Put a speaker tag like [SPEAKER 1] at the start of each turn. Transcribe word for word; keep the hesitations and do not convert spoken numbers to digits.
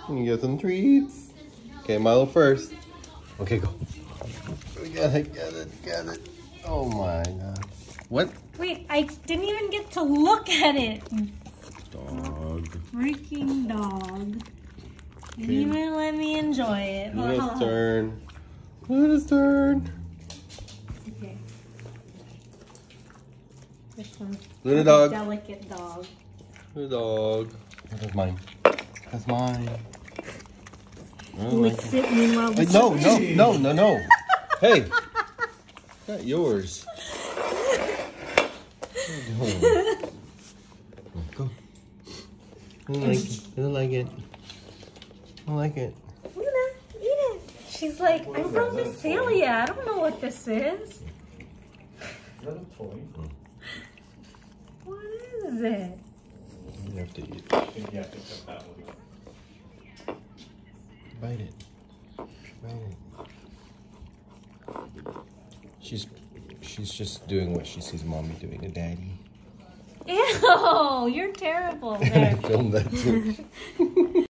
[SPEAKER 1] You get some treats. Okay, Milo first. Okay, go. We got it, got it, got it. Oh my god. What?
[SPEAKER 2] Wait, I didn't even get to look at it.
[SPEAKER 1] Dog.
[SPEAKER 2] Freaking dog.
[SPEAKER 1] Okay.
[SPEAKER 2] You even let me enjoy it.
[SPEAKER 1] Luna's turn. Luna's turn.
[SPEAKER 2] Okay. This one's
[SPEAKER 1] Luna
[SPEAKER 2] a
[SPEAKER 1] dog.
[SPEAKER 2] delicate dog.
[SPEAKER 1] Luna dog. That's mine. That's mine.
[SPEAKER 2] Licks it meanwhile.
[SPEAKER 1] Wait, no, no, no, no, no. Hey, not yours. Go. I don't like it. I don't like it. I don't like it.
[SPEAKER 2] Luna, eat it. She's like, I'm from Visalia. I don't know what this is.
[SPEAKER 3] Is that a toy?
[SPEAKER 2] What is it?
[SPEAKER 1] You have to eat.
[SPEAKER 3] I think you have to cut that one.
[SPEAKER 1] Bite it. Bite it. She's she's just doing what she sees mommy doing to daddy.
[SPEAKER 2] Ew, you're terrible. There.
[SPEAKER 1] Film that too.